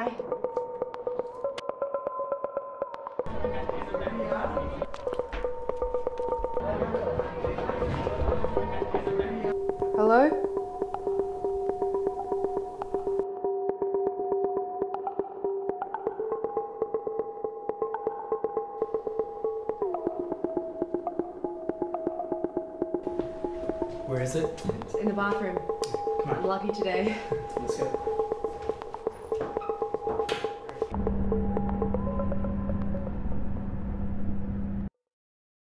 Bye. Hello? Where is it? It's in the bathroom. Come on. I'm lucky today. Let's go.